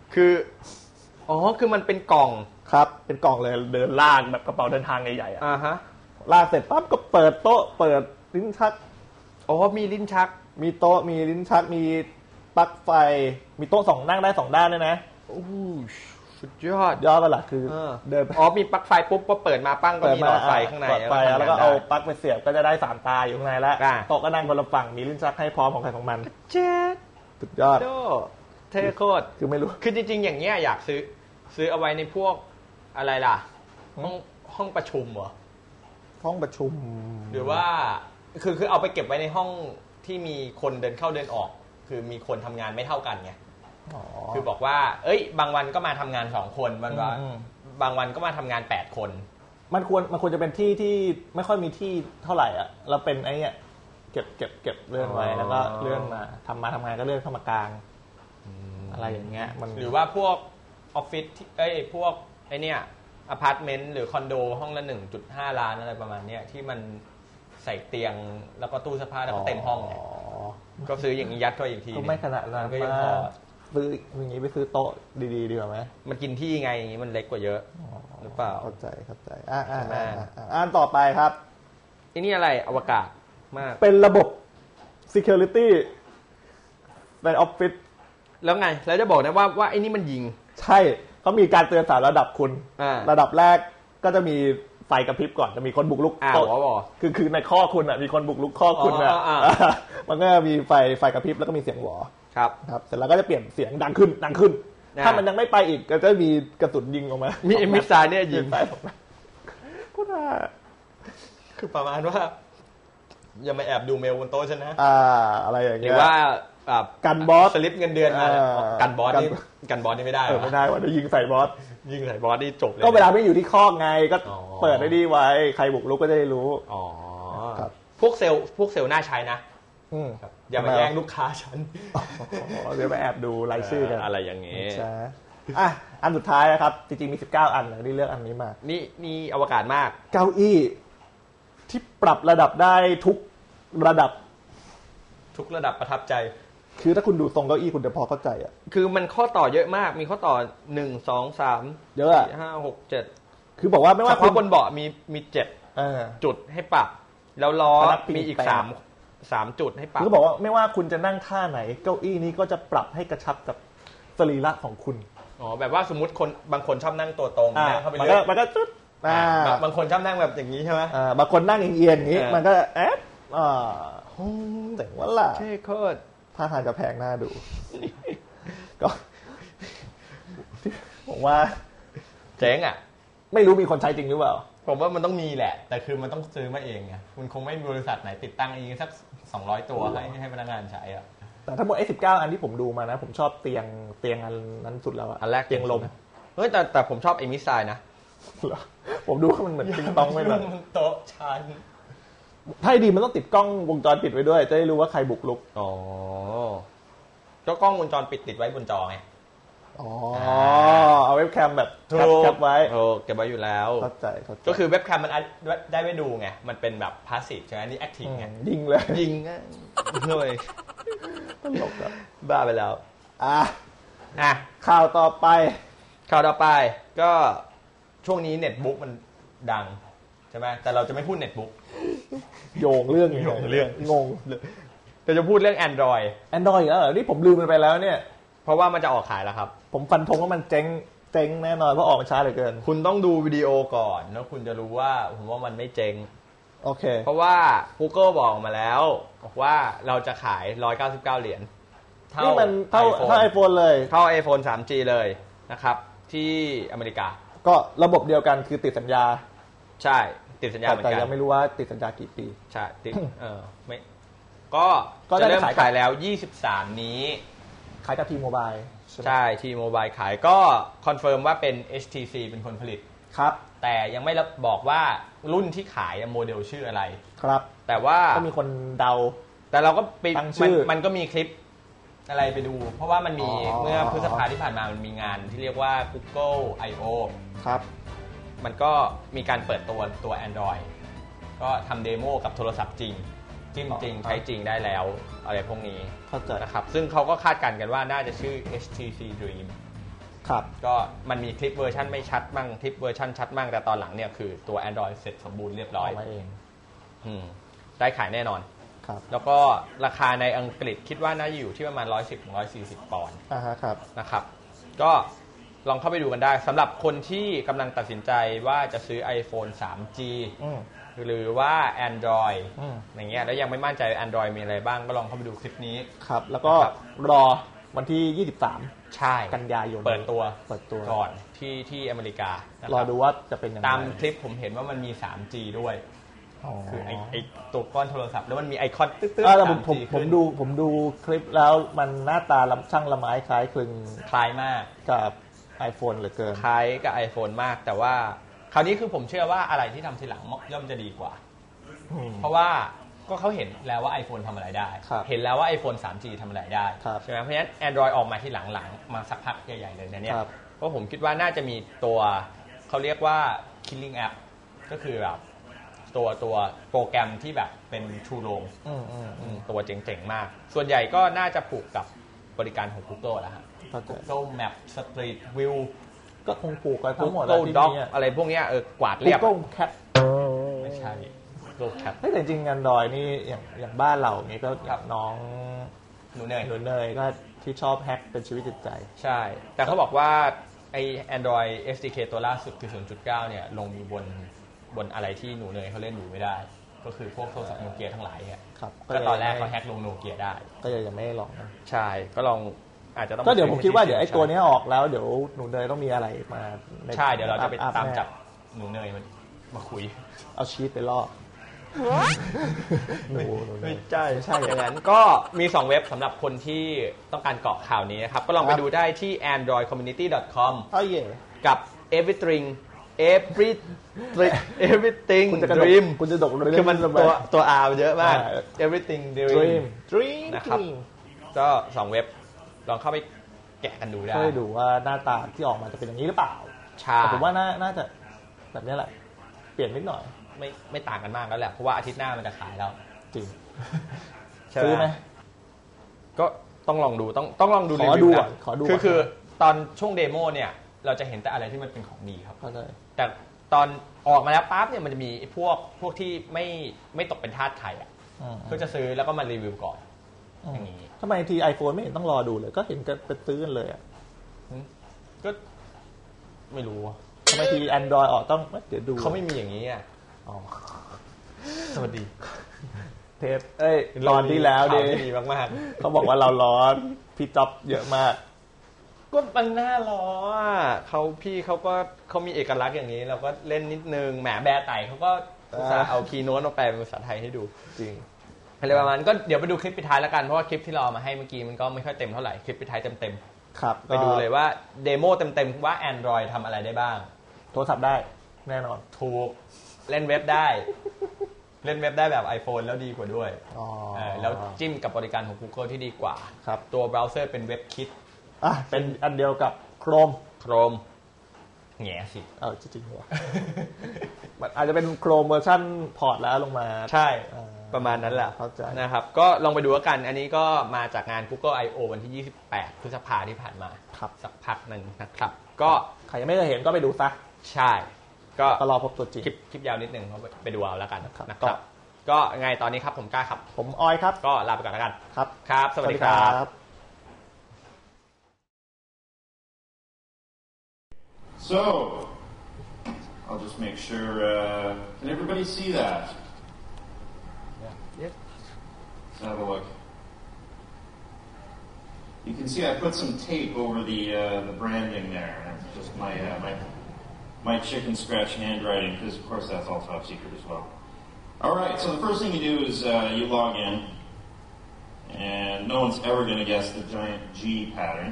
คือมันเป็นกล่องครับเป็นกล่องเลยเดินลากแบบกระเป๋าเดินทางใหญ่ๆฮะลากเสร็จปั๊บก็เปิดโต๊ะเปิดลิ้นชักมีลิ้นชักมีโต๊ะมีลิ้นชักมีปลั๊กไฟมีโต๊ะ2นั่งได้2ด้านด้วยนะสุดยอดกันล่ะคือเดินมีปลั๊กไฟปุ๊บก็เปิดมาปั้งก็มีหลอดไฟข้างในแล้วก็เอาปลั๊กไปเสียบก็จะได้3ตาอยู่ข้างในแล้วโต๊ะก็นั่งคนละฝั่งมีลิ้นชักให้พร้อมของใครของมันเจ๊สุดยอดเท่โคตรคือไม่รู้คือจริงๆอย่างเงี้ยอยากซื้อเอาไว้ในพวกอะไรล่ะห้องประชุมเหรอห้องประชุมหรือว่าคือเอาไปเก็บไว้ในห้องที่มีคนเดินเข้าเดินออกคือมีคนทำงานไม่เท่ากันไงคือบอกว่าบางวันก็มาทำงาน2คนบางวันก็มาทำงาน8คนมันควรจะเป็นที่ที่ไม่ค่อยมีที่เท่าไหร่อ่ะเราเป็นไอ้เนี่ยเก็บเลื่อนไว้แล้วก็เลื่อนมาทำงานก็เลื่อนเข้ามากลางอะไรอย่างเงี้ยมันหรือว่าพวกออฟฟิศพวกไอ้เนี่ยอพาร์ตเมนต์หรือคอนโดห้องละ 1.5 ล้านอะไรประมาณเนี้ยที่มันใส่เตียงแล้วก็ตู้เสื้อผ้าแล้วก็เต็มห้องก็ซื้ออย่างนี้ยัดเข้าอีกทีก็ไม่ขนาดนั้นก็ยังพอซื้ออย่างนี้ไปซื้อโต๊ะดีๆดีกว่าไหมมันกินที่ไงอย่างนี้มันเล็กกว่าเยอะหรือเปล่าเข้าใจอ่านต่อไปครับนี่อะไรอวกาศมากเป็นระบบ security ในออฟฟิศแล้วไงแล้วจะบอกนะว่าไอ้นี่มันยิงใช่เขามีการเตือน3ระดับคุณระดับแรกก็จะมีไฟกระพริบก่อนจะมีคนบุกรุกโต๊ะคือในข้อคุณอ่ะมีคนบุกรุกข้อคุณอ่ะมันก็มีไฟกระพริบแล้วก็มีเสียงหวอครับเสร็จแล้วก็จะเปลี่ยนเสียงดังขึ้นถ้ามันยังไม่ไปอีกก็จะมีกระสุนยิงออกมามีมิสไซล์เนี่ยยิงไปก็ได้คือประมาณว่าอย่ามาแอบดูเมลบนโต๊ะฉันนะอะไรอย่างเงี้ยหรือว่ากันบอสสลิปเงินเดือนมากันบอสนี่ไม่ได้ไม่ได้ว่าจะยิงใส่บอสนี่จบเลยก็เวลาไม่อยู่ที่คอกไงก็เปิดได้ดีไว้ใครบุกรุกก็จะได้รู้พวกเซลล์น่าใช้นะอย่ามาแย่งลูกค้าฉันเดี๋ยวไปแอบดูรายชื่อกันอะไรอย่างเงี้ยใช่อันสุดท้ายนะครับจริงๆมี19อันเลยที่เลือกอันนี้มานี่อวกาศมากเก้าอี้ที่ปรับระดับได้ทุกระดับประทับใจคือถ้าคุณดูทรงเก้าอี้คุณจะพอเข้าใจอ่ะคือมันข้อต่อเยอะมากมีข้อต่อ1 2 3 เยอะอ่ะ 5 6 7 คือบอกว่าไม่ว่าคุณบนเบาะมี7จุดให้ปรับแล้วล้อมีอีก3จุดให้ปรับคือบอกว่าไม่ว่าคุณจะนั่งท่าไหนเก้าอี้นี้ก็จะปรับให้กระชับกับสรีระของคุณแบบว่าสมมุติบางคนชอบนั่งตัวตรงนั่งเข้าไปเรื่อยมันก็จุดบางคนชอบนั่งแบบอย่างนี้ใช่ไหมบางคนนั่งเอียงๆอย่างนี้มันก็แต่ว่าล่ะเท่โคตรท่าทางจะแพงหน้าดูก็ผมว่าเจ๋งอ่ะไม่รู้มีคนใช้จริงหรือเปล่าผมว่ามันต้องมีแหละแต่คือมันต้องซื้อมาเองไงคุณคงไม่มีบริษัทไหนติดตั้งเองสัก200ตัวให้พนักงานใช้อ่ะแต่ทั้งหมด19อันที่ผมดูมานะผมชอบเตียงอันนั้นสุดแล้วอันแรกเตียงลมแต่ผมชอบไอ้มิสไซล์นะผมดูว่ามันเหมือนติ๊งต้องไม่เลยโต๊ะชั้นถ้าดีมันต้องติดกล้องวงจรปิดไว้ด้วยจะได้รู้ว่าใครบุกรุกก็กล้องวงจรปิดติดไว้บนจอไงเอาเว็บแคมแบบแคปไว้เก็บไว้อยู่แล้วเข้าใจก็คือเว็บแคมมันได้ไว้ดูไงมันเป็นแบบพาสซีฟใช่ไหมนี่แอคทีฟไงยิงเลยเลยตลกอะบ้าไปแล้วข่าวต่อไปก็ช่วงนี้เน็ตบุ๊กมันดังใช่ไหมแต่เราจะไม่พูดเน็ตบุ๊กโยงเรื่องงงแต่จะพูดเรื่อง Android อีกแล้วเหรอนี่ผมลืมมันไปแล้วเนี่ยเพราะว่ามันจะออกขายแล้วครับผมฟันธงว่ามันเจ๊งเจ๊งแน่นอนเพราะออกมาช้าเหลือเกินคุณต้องดูวิดีโอก่อนแล้วคุณจะรู้ว่าผมว่ามันไม่เจ๊งโอเคเพราะว่า Google บอกมาแล้วบอกว่าเราจะขาย199เหรียญนี่มันเท่า iPhone เลยเท่า iPhone 3G เลยนะครับที่อเมริกาก็ระบบเดียวกันคือติดสัญญาใช่ติดสัญญาเหมือนกันแต่ยังไม่รู้ว่าติดสัญญากี่ปีใช่ติดไม่ก็จะเริ่มขายแล้ว23นี้ขายกับ T-Mobile ใช่ T-Mobile ขายก็คอนเฟิร์มว่าเป็น HTC เป็นคนผลิตครับแต่ยังไม่บอกว่ารุ่นที่ขายโมเดลชื่ออะไรครับแต่ว่าก็มีคนเดาแต่เราก็ไปมันก็มีคลิปอะไรไปดูเพราะว่ามันมีเมื่อพฤษภาที่ผ่านมามันมีงานที่เรียกว่า Google I/O ครับมันก็มีการเปิดตัว Android ก็ทำเดโมกับโทรศัพท์จริงจิ้มจริงใช้จริงได้แล้วอะไรพวกนี้นะครับซึ่งเขาก็คาดการณ์กันว่าน่าจะชื่อ HTC Dream ครับก็มันมีคลิปเวอร์ชันไม่ชัดมั่งคลิปเวอร์ชันชัดมั่งแต่ตอนหลังเนี่ยคือตัว Android เสร็จสมบูรณ์เรียบร้อยมาเองได้ขายแน่นอนแล้วก็ราคาในอังกฤษคิดว่าน่าจะอยู่ที่ประมาณ 110-140 ปอนด์ครับนะครับก็ลองเข้าไปดูกันได้สำหรับคนที่กำลังตัดสินใจว่าจะซื้อ iPhone 3G หรือว่า Android อย่างเงี้ยแล้วยังไม่มั่นใจ Android มีอะไรบ้างก็ลองเข้าไปดูคลิปนี้ครับแล้วก็รอวันที่23 ใช่กันยายนเปิดตัวก่อนที่อเมริการอดูว่าจะเป็นยังไงตามคลิปผมเห็นว่ามันมี 3G ด้วยคือไอตัวก้อนโทรศัพท์แล้วมันมีไอคอนตึ๊ดๆผมดูคลิปแล้วมันหน้าตาช่างละไม้คล้ายคลึงคล้ายมากกับ iPhone เหลือเกินคล้ายกับ iPhone มากแต่ว่าคราวนี้คือผมเชื่อว่าอะไรที่ทำทีหลังย่อมจะดีกว่าเพราะว่าก็เขาเห็นแล้วว่า iPhone ทำอะไรได้เห็นแล้วว่า iPhone 3G ทำอะไรได้ใช่ไหมเพราะฉะนั้น Android ออกมาที่หลังมาสักพักใหญ่ๆเลยนะเนี่ยเพราะผมคิดว่าน่าจะมีตัวเขาเรียกว่า Killing App ก็คือแบบตัวโปรแกรมที่แบบเป็น True Home ตัวเจ๋งๆมากส่วนใหญ่ก็น่าจะผูกกับบริการของ Google แล้วฮะ Google Map Street View ก็คงผูกกันทั้งหมด Google Doc อะไรพวกนี้กวาดเรียบ Google Cat ไม่ใช่ Google Cat แต่จริงๆ Android นี่อย่างบ้านเรานี่ก็น้องหนูเนยก็ที่ชอบแฮกเป็นชีวิตจิตใจใช่แต่เขาบอกว่าไอ้ Android SDK ตัวล่าสุดคือ 0.9 เนี่ยลงอยู่บนอะไรที่หนูเนยเขาเล่นอยู่ไม่ได้ก็คือพวกโทรศัพท์โนเกียทั้งหลายเนี่ยก็ตอนแรกเขาแฮกลงโนเกียได้ก็ยังไม่ลองนะใช่ก็ลองอาจจะต้องก็เดี๋ยวผมคิดว่าเดี๋ยวไอ้ตัวนี้ออกแล้วเดี๋ยวหนูเนยต้องมีอะไรมาใช่เดี๋ยวเราจะไปตามจับหนูเนยมาคุยเอาชีทไปล่อไม่ใช่อย่างนั้นก็มี2เว็บสำหรับคนที่ต้องการเกาะข่าวนี้นะครับก็ลองไปดูได้ที่ androidcommunity.com กับ everything dream คุณจะดกคือมันตัว R เยอะมาก everything dream นะครับก็2เว็บลองเข้าไปแกะกันดูได้ดูว่าหน้าตาที่ออกมาจะเป็นอย่างนี้หรือเปล่าแต่ผมว่าน่าจะแบบนี้แหละเปลี่ยนนิดหน่อยไม่ต่างกันมากแล้วแหละเพราะว่าอาทิตย์หน้ามันจะขายแล้วจริงซื้อไหมก็ต้องลองดูต้องลองดูรีวิวนะคือตอนช่วงเดโมเนี่ยเราจะเห็นแต่อะไรที่มันเป็นของดีครับแต่ตอนออกมาแล้วปั๊บเนี่ยมันจะมีพวกที่ไม่ตกเป็นทาสใครก็จะซื้อแล้วก็มารีวิวก่อนอย่างนี้ทำไมที iPhone ไม่เห็นต้องรอดูเลยก็เห็นกันไปซื้อกันเลยก็ไม่รู้ทำไมที Android ออกต้องเดี๋ยวดูเขาไม่มีอย่างนี้สวัสดีเทปตอนที่แล้วดีมากๆเขาบอกว่าเราร้อนพี่จ๊อบเยอะมากก็มันน่าล้อพี่เขามีเอกลักษณ์อย่างนี้เราก็เล่นนิดนึงแหมแบร์ไต่เขาก็เอาคีย์โน้ตมาแปลเป็นภาษาไทยให้ดูจริงอะไรประมาณก็เดี๋ยวไปดูคลิปปิดท้ายแล้วกันเพราะว่าคลิปที่เราเอามาให้เมื่อกี้มันก็ไม่ค่อยเต็มเท่าไหร่คลิปปิดท้ายเต็มครับไปดูเลยว่าเดโมเต็มๆว่า Android ทำอะไรได้บ้างโทรศัพท์ได้แน่นอนถูกเล่นเว็บได้แบบ iPhone แล้วดีกว่าด้วยแล้วจิ้มกับบริการของ Google ที่ดีกว่าตัวเบราว์เซอร์เป็นเว็บคิดเป็นอันเดียวกับ Chrome แง่สิจริงๆว่ะมันอาจจะเป็น Chrome เวอร์ชันพอร์ตแล้วลงมาใช่ประมาณนั้นแหละนะครับก็ลองไปดูกันอันนี้ก็มาจากงาน Google I/O วันที่28พฤษภาคมที่ผ่านมาสักพักนึงนะครับก็ใครยังไม่เคยเห็นก็ไปดูซะใช่ก็รอพบตัวจริงคลิปยาวนิดนึงไปดูเอาแล้วกันนะครับก็ไงตอนนี้ครับผมกล้าครับผมออยครับก็ลาไปก่อนแล้วกันครับสวัสดีครับ So, I'll just make sure, can everybody see that? Yeah. Yep. Let's have a look. You can see I put some tape over the branding there. It's just my chicken scratch handwriting, because of course that's all top secret as well. All right, so the first thing you do is you log in, and no one's ever going to guess the giant G pattern.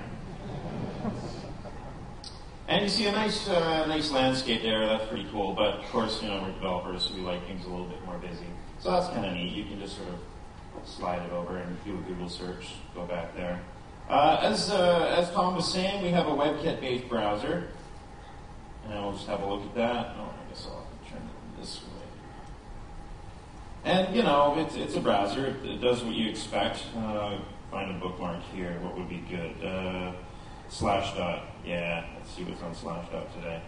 And you see a nice landscape there. That's pretty cool. But of course, we're developers, so we like things a little bit more busy. So that's kind of neat. You can just sort of slide it over and do a Google search. Go back there. As Tom was saying, we have a WebKit-based browser, and we'll just have a look at that. Oh, I guess I'll have to turn it this way. And it's a browser. It does what you expect. Find a bookmark here. What would be good? Slashdot. Yeah, let's see what's on Slashdot today.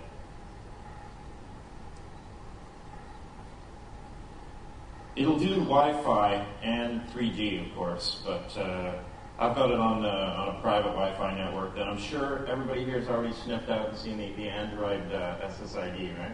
It'll do Wi-Fi and 3G, of course, but I've got it on a private Wi-Fi network that I'm sure everybody here has already sniffed out and seen the Android SSID, right?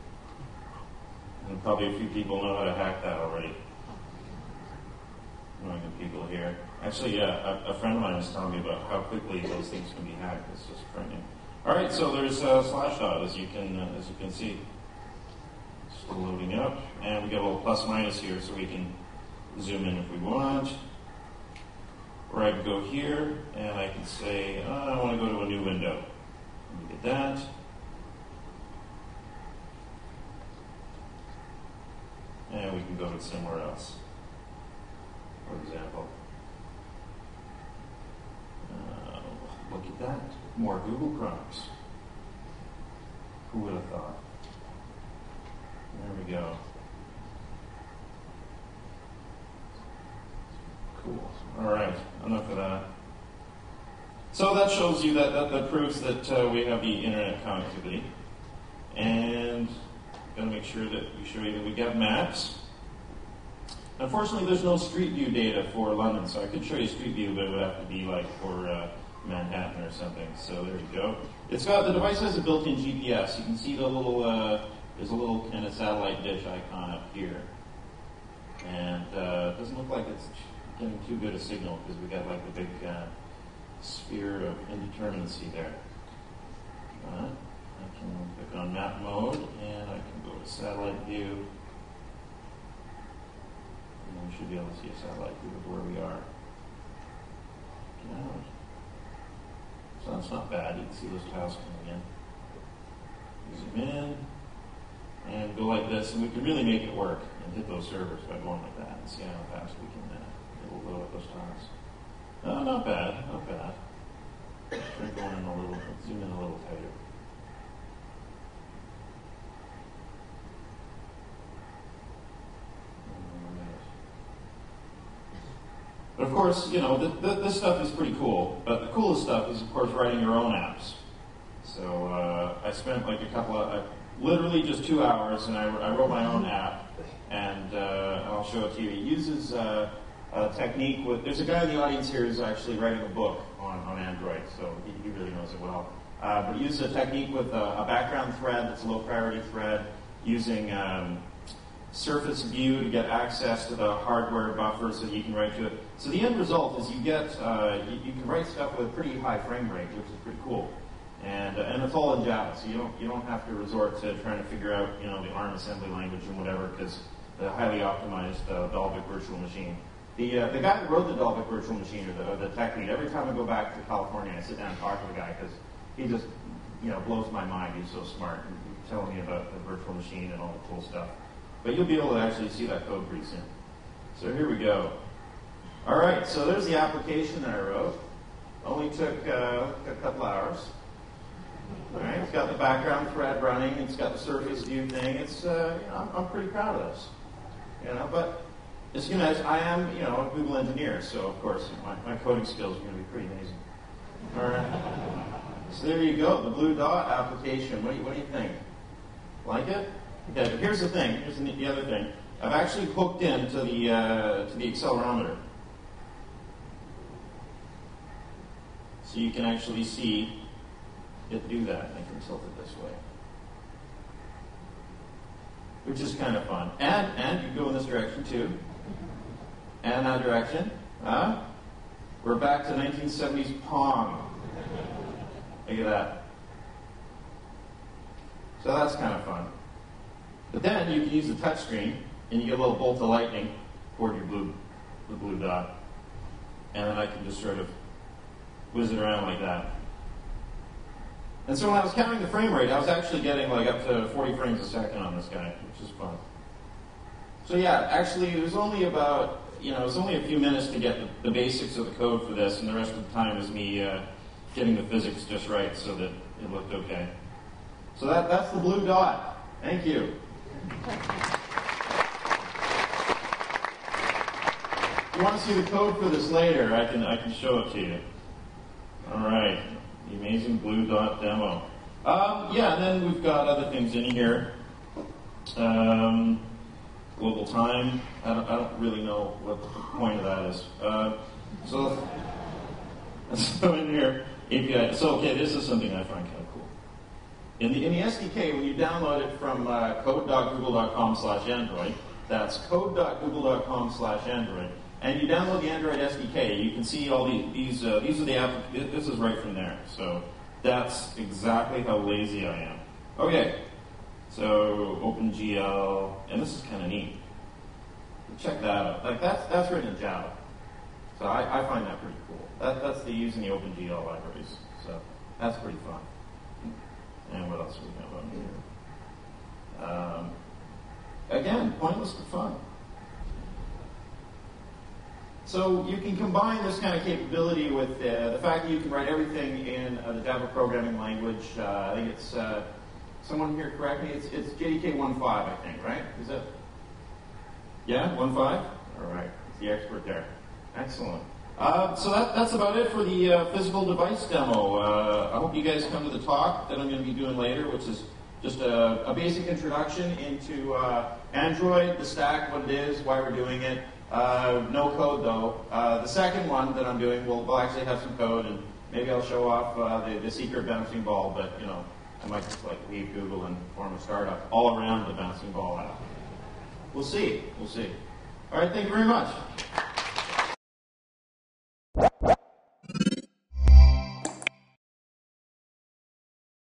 And probably a few people know how to hack that already. Knowing the people here. Actually, a friend of mine was telling me about how quickly those things can be hacked. It's just frightening. All right, so there's Slashdot, as you can see. Still loading up, and we got a little plus minus here, so we can zoom in if we want. Or I can go here, and I can say, I want to go to a new window. Let me get that. And we can go to somewhere else, for example. Look at that. More Google Chromes. Who would have thought? There we go. Cool. All right. Enough of that. So that shows you that proves that we have the internet connectivity. And got to make sure that we show you that we got maps. Unfortunately, there's no Street View data for London, so I could show you Street View, but it would have to be like for Manhattan or something. So there you go. The device has a built-in GPS. You can see the little there's a little kind of satellite dish icon up here, and it doesn't look like it's getting too good a signal because we got like the big sphere of indeterminacy there. I can click on map mode, and I can go to satellite view. And we should be able to see a satellite view of where we are. So that's not bad. You can see those tiles coming in. Zoom in, and go like this, and we can really make it work and hit those servers by going like that and see how fast we can load up those tiles. Oh, not bad, not bad. Try going in a little, zoom in a little tighter. But of course, this stuff is pretty cool. But the coolest stuff is, of course, writing your own apps. So I spent like literally just 2 hours, and I wrote my own app, and I'll show it to you. It uses a technique there's a guy in the audience here who's actually writing a book on Android, so he really knows it well. But it uses a technique with a background thread that's a low priority thread, using Surface View to get access to the hardware buffer so you can write to it. So the end result is you get you can write stuff with a pretty high frame rate, which is pretty cool. And it's all in Java, so you don't have to resort to trying to figure out the ARM assembly language and whatever, because the highly optimized Dalvik virtual machine. The guy that wrote the Dalvik virtual machine, or the tech lead, every time I go back to California, I sit down and talk to the guy because he just blows my mind. He's so smart. He's telling me about the virtual machine and all the cool stuff. But you'll be able to actually see that code pretty soon. So here we go. All right, so there's the application that I wrote. Only took a couple hours. All right, it's got the background thread running. It's got the Surface View thing. It's I'm pretty proud of this. But as soon as I am a Google engineer, so of course my coding skills are going to be pretty amazing. All right. So there you go, the Blue Dot application. What do you think? Like it? Okay, but here's the thing. Here's the other thing. I've actually hooked into the accelerometer, so you can actually see it do that. I can tilt it this way, which is kind of fun. And you can go in this direction too, and that direction. We're back to 1970s Pong. Look at that. So that's kind of fun. But then you can use the touch screen, and you get a little bolt of lightning toward your the blue dot. And then I can just sort of whiz it around like that. And so when I was counting the frame rate, I was actually getting like up to 40 frames a second on this guy, which is fun. So yeah, actually it was only about, it was only a few minutes to get the basics of the code for this, and the rest of the time is me getting the physics just right so that it looked okay. So that's the blue dot. Thank you. If you want to see the code for this later, I can show it to you. All right, the amazing blue dot demo. Yeah, and then we've got other things in here. Global time. I don't really know what the point of that is. So in here, API. So okay, this is something I find kind of cool. In the SDK, when you download it from code.google.com/Android, that's code.google.com/Android, and you download the Android SDK, you can see all these are the this is right from there. So that's exactly how lazy I am. Okay, so OpenGL, and this is kind of neat. Check that out. Like that's written in Java, so I find that pretty cool. That's the using the OpenGL libraries, so that's pretty fun. And what else do we have on here? Again, pointless but fun. So you can combine this kind of capability with the fact that you can write everything in the Java programming language. I think it's, someone here correct me, it's JDK 1.5, I think, right? Is that? Yeah, 1.5? All right, it's the expert there. Excellent. So that's about it for the physical device demo. I hope you guys come to the talk that I'm going to be doing later, which is just a basic introduction into Android, the stack, what it is, why we're doing it. No code, though. The second one that I'm doing will actually have some code, and maybe I'll show off the secret bouncing ball, but, I might just leave Google and form a startup all around the bouncing ball app. We'll see. All right, thank you very much.